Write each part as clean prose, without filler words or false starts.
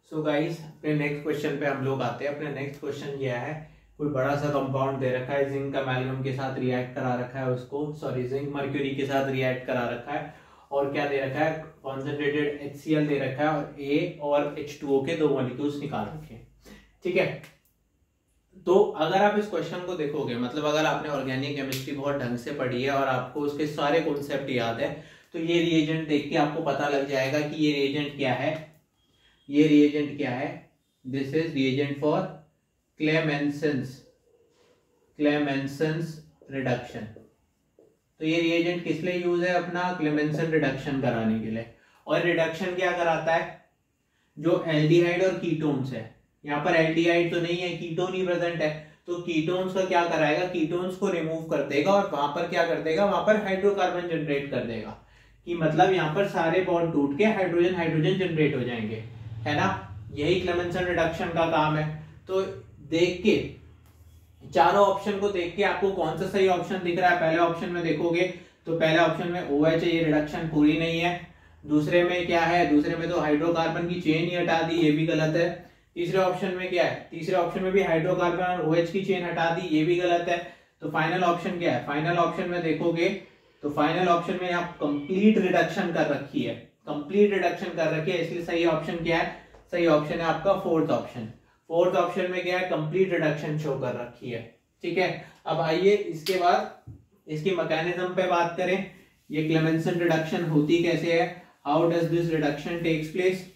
सो guys अपने next question पे हम लोग आते हैं। अपने नेक्स्ट क्वेश्चन ये है, कोई बड़ा सा कंपाउंड दे रखा है, जिंक अमैल्गम के साथ रिएक्ट करा रखा है उसको, जिंक मर्क्यूरी के साथ रिएक्ट करा रखा है, और क्या दे रखा है, कॉन्सेंट्रेटेड HCl दे रखा है, और A और H2O के 2 मॉलिक्यूल्स निकाल रखे हैं। ठीक है, तो अगर आप इस क्वेश्चन को देखोगे, मतलब अगर आपने ऑर्गेनिक केमिस्ट्री बहुत ढंग से पढ़ी है और आपको उसके सारे कॉन्सेप्ट याद है, तो ये रिएजेंट देख के आपको पता लग जाएगा कि ये रिएजेंट क्या है। ये रिएजेंट क्या है? This is reagent for Clemmensen's reduction. तो ये रिएजेंट किस लिए यूज है? अपना क्लेमेंसन रिडक्शन कराने के लिए। और रिडक्शन क्या कराता है? जो एल्डिहाइड और कीटोन्स है, यहाँ पर एल्डिहाइड तो नहीं है, कीटोन ही प्रेजेंट है, तो कीटोन्स का क्या कराएगा? कीटोन्स को रिमूव कर देगा और वहां पर क्या कर देगा? वहां पर हाइड्रोकार्बन जनरेट कर देगा। कि मतलब यहाँ पर सारे बॉन्ड टूट के हाइड्रोजन हाइड्रोजन जनरेट हो जाएंगे, है ना। यही क्लेमेंसन रिडक्शन का काम है। तो देख के, चारों ऑप्शन को देख के आपको कौन सा सही ऑप्शन दिख रहा है? पहले ऑप्शन में देखोगे तो पहले ऑप्शन में OH है, ये रिडक्शन पूरी नहीं है। दूसरे में क्या है? दूसरे में तो हाइड्रोकार्बन की चेन ही हटा दी, ये भी गलत है। तीसरे ऑप्शन में क्या है? तीसरे ऑप्शन में भी हाइड्रोकार्बन और OH की चेन हटा दी, ये भी गलत है। तो फाइनल ऑप्शन क्या है? फाइनल ऑप्शन में देखोगे तो फाइनल ऑप्शन में आप कंप्लीट रिडक्शन कर रखी है, कंप्लीट रिडक्शन कर रखी है, इसलिए सही ऑप्शन क्या है? सही ऑप्शन है आपका फोर्थ ऑप्शन। फोर्थ ऑप्शन में क्या है? कंप्लीट रिडक्शन शो कर रखी है। ठीक है, अब आइए इसके बाद इसकी मैकेनिज्म पे बात करें। ये क्लेमेंसन रिडक्शन होती कैसे है? How does this reduction takes place,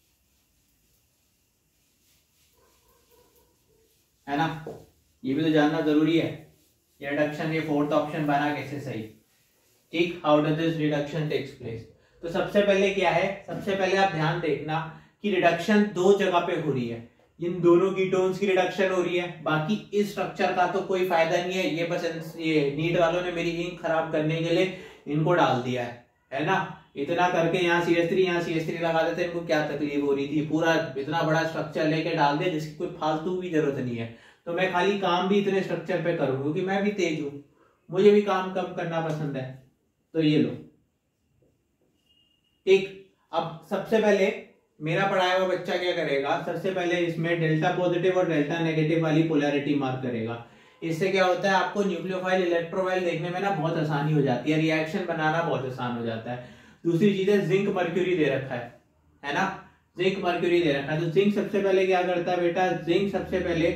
है ना। ये भी तो जानना जरूरी है। ये रिडक्शन, ये फोर्थ ऑप्शन बना कैसे सही? ठीक, how does this reduction takes place. तो सबसे पहले क्या है? सबसे पहले आप ध्यान देखना कि रिडक्शन दो जगह पे हो रही है। इन दोनों कीटोन्स की रिडक्शन हो रही है, बाकी इस स्ट्रक्चर का तो कोई फायदा नहीं है। ये बस ये नीट वालों ने मेरी इंक खराब करने के लिए इनको डाल दिया है ना। इतना करके यहाँ CH3 यहाँ CH3 लगा देते, इनको क्या तकलीफ हो रही थी? पूरा इतना बड़ा स्ट्रक्चर लेके डाल दिया जिसकी कोई फालतू भी जरूरत नहीं है। तो मैं खाली काम भी इतने स्ट्रक्चर पे करूँ क्योंकि मैं भी तेज हूँ, मुझे भी काम कम करना पसंद है। तो ये लो, ठीक। अब सबसे पहले मेरा पढ़ाया हुआ बच्चा क्या करेगा? सबसे पहले इसमें डेल्टा पॉजिटिव और डेल्टा नेगेटिव वाली पोलैरिटी मार्क करेगा। इससे क्या होता है? आपको न्यूक्लियोफाइल इलेक्ट्रोफाइल देखने में ना बहुत आसानी हो जाती है, रिएक्शन बनाना बहुत आसान हो जाता है। दूसरी चीज है, जिंक मर्क्यूरी दे रखा है ना। जिंक मर्क्यूरी दे रखा है, तो जिंक सबसे पहले क्या करता है बेटा? जिंक सबसे पहले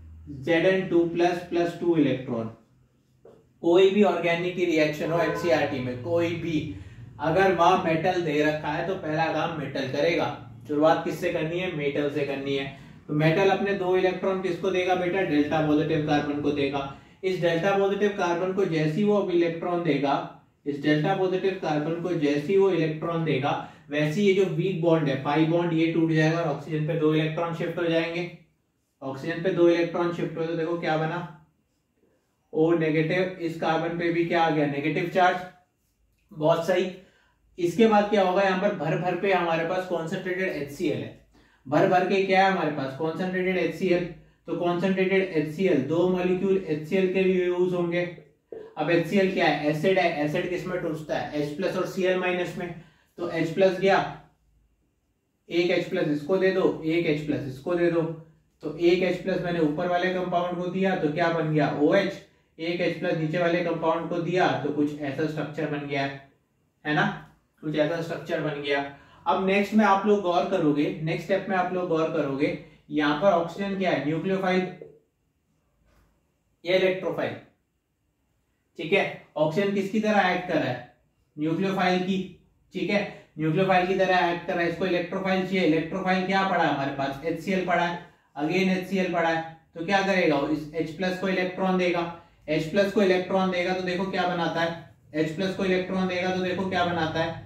Zn2+ +2 इलेक्ट्रॉन, कोई भी ऑर्गेनिक की रिएक्शन हो NCERT में, कोई भी अगर वहां मेटल दे रखा है तो पहला काम मेटल करेगा। शुरुआत किससे करनी है? मेटल से करनी है। तो मेटल अपने 2 इलेक्ट्रॉन किसको देगा बेटा? डेल्टा पॉजिटिव कार्बन को देगा। इस डेल्टा पॉजिटिव कार्बन को जैसी वो इलेक्ट्रॉन देगा, इस डेल्टा पॉजिटिव कार्बन को जैसी वो इलेक्ट्रॉन देगा, वैसे ये जो वीक बॉन्ड है पाई बॉन्ड, ये टूट जाएगा और ऑक्सीजन पे 2 इलेक्ट्रॉन शिफ्ट हो जाएंगे। ऑक्सीजन पे 2 इलेक्ट्रॉन शिफ्ट हुए तो देखो क्या बना? O negative. इस कार्बन पे भी क्या आ गया? Negative charge. बहुत सही। इसके बाद क्या होगा? यहाँ पर भर भर पे हमारे पास कॉन्सेंट्रेटेड HCl है। भर भर के क्या है हमारे पास? Concentrated HCl। तो कॉन्सेंट्रेटेड HCl, 2 मॉलिक्यूल HCl के लिए यूज होंगे। अब HCl क्या है? एसिड है। एसिड किस में टूटता है? H+ और Cl- में। तो H+ गया, एक H+ इसको दे दो, एक H+ इसको दे दो। तो एक H+ मैंने ऊपर वाले कंपाउंड को दिया तो क्या बन गया? OH। एक H+ नीचे वाले कंपाउंड को दिया तो कुछ ऐसा स्ट्रक्चर बन गया, है ना। कुछ ऐसा स्ट्रक्चर बन गया। अब नेक्स्ट में आप लोग गौर करोगे, नेक्स्ट स्टेप में आप लोग गौर करोगे, यहां पर ऑक्सीजन क्या है? न्यूक्लियोफाइल या इलेक्ट्रोफाइल? ठीक है, ऑक्सीजन किसकी तरह एक्ट कर रहा है? न्यूक्लियोफाइल की। ठीक है, न्यूक्लियोफाइल की तरह एक्ट कर रहा है। इसको इलेक्ट्रोफाइल चाहिए। इलेक्ट्रोफाइल क्या पड़ा है हमारे पास? HCl पड़ा है, अगेन HCl पड़ा है। तो क्या करेगा? इस H+ को इलेक्ट्रॉन देगा। H+ को इलेक्ट्रॉन देगा तो देखो क्या बनाता है? H+ को इलेक्ट्रॉन देगा तो देखो क्या बनाता है?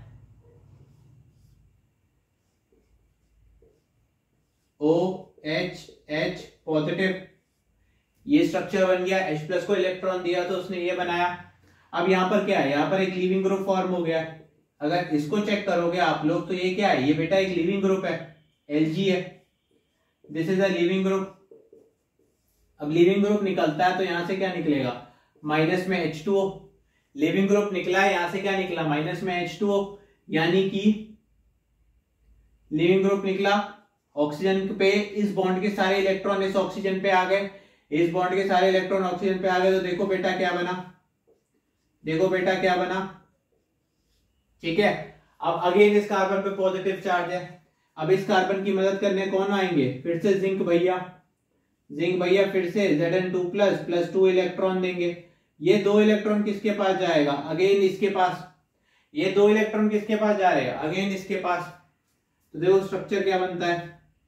OH positive. ये स्ट्रक्चर बन गया। H+ को इलेक्ट्रॉन दिया तो उसने ये बनाया। अब यहां पर क्या है? यहां पर एक लीविंग ग्रुप फॉर्म हो गया। अगर इसको चेक करोगे आप लोग तो ये क्या है? ये बेटा एक लीविंग ग्रुप है, Lg है। This is a leaving group. अब लीविंग ग्रुप निकलता है तो यहां से क्या निकलेगा? माइनस में H2O। लिविंग ग्रुप निकला है, यहां से क्या निकला? माइनस में H2O, यानी कि लिविंग ग्रुप निकला ऑक्सीजन पे इस बॉन्ड के सारे इलेक्ट्रॉन इस ऑक्सीजन पे आ गए, इस बॉन्ड के सारे इलेक्ट्रॉन ऑक्सीजन पे आ गए, तो देखो बेटा क्या बना, देखो बेटा क्या बना, ठीक है। अब अगेन इस कार्बन पे पॉजिटिव चार्ज है, अब इस कार्बन की मदद करने कौन आएंगे, फिर से जिंक भैया, जिंक भैया फिर से Zn2 प्लस 2 इलेक्ट्रॉन देंगे। ये 2 इलेक्ट्रॉन किसके पास जाएगा, अगेन इसके पास, ये 2 इलेक्ट्रॉन किसके पास जा रहे हैं, अगेन इसके पास। तो देखो स्ट्रक्चर क्या बनता है,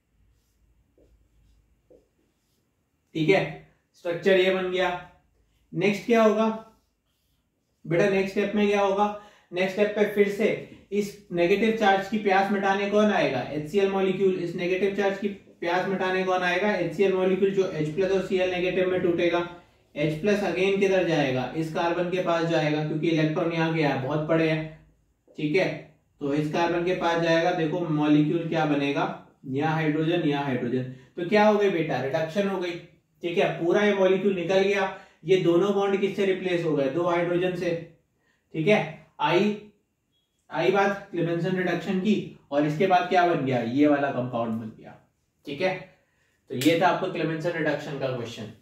ठीक है, स्ट्रक्चर ये बन गया। नेक्स्ट क्या होगा बेटा, नेक्स्ट स्टेप में क्या होगा, नेक्स्ट स्टेप पे फिर से इस नेगेटिव चार्ज की प्यास मिटाने कौन आएगा, HCl मॉलिक्यूल, इस नेगेटिव चार्ज की प्यास मिटाने कौन आएगा, HCl मॉलिक्यूल, जो H+ और Cl नेगेटिव में टूटेगा। H+ अगेन किधर जाएगा, इस कार्बन के पास जाएगा, क्योंकि इलेक्ट्रॉन यहाँ गया है, बहुत पड़े हैं, ठीक है, तो इस कार्बन के पास जाएगा। देखो मॉलिक्यूल क्या बनेगा, यहाँ हाइड्रोजन, यहाँ हाइड्रोजन, तो क्या हो गई बेटा, रिडक्शन हो गई, ठीक है, पूरा ये मॉलिक्यूल निकल गया। ये दोनों बॉन्ड किससे रिप्लेस हो गए, 2 हाइड्रोजन से, ठीक है। आई बात क्लेमेंसन रिडक्शन की, और इसके बाद क्या बन गया, ये वाला कंपाउंड बन गया, ठीक है। तो ये था आपका क्लेमेंसन रिडक्शन का क्वेश्चन।